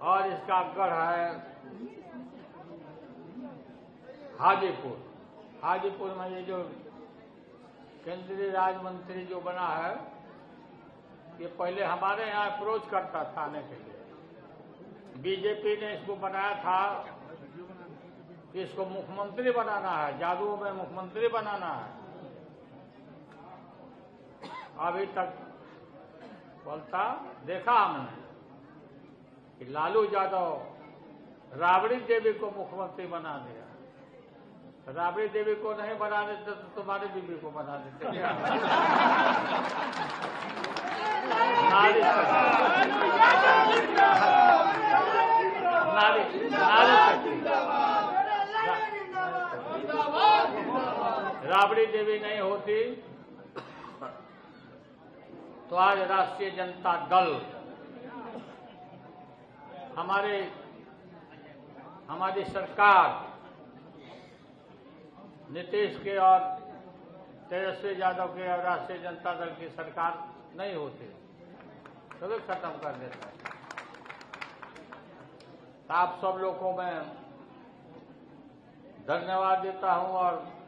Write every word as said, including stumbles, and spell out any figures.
और इसका गढ़ है हाजीपुर। हाजीपुर में ये जो केंद्रीय राज्य मंत्री जो बना है, ये पहले हमारे यहाँ अप्रोच करता था आने के लिए। बीजेपी ने इसको बनाया था कि इसको मुख्यमंत्री बनाना है, जादू में मुख्यमंत्री बनाना है। अभी तक बोलता देखा हमने कि लालू यादव राबड़ी देवी को मुख्यमंत्री बना दिया। राबड़ी देवी को नहीं बना देते तो तुम्हारी बीबी को बना देते क्या? नारी नारी नारी राबड़ी देवी नहीं होती तो आज राष्ट्रीय जनता दल हमारे हमारी सरकार नीतीश के और तेजस्वी यादव के और राष्ट्रीय जनता दल की सरकार नहीं होती तो भी खत्म कर देता है। आप सब लोगों को मैं धन्यवाद देता हूं और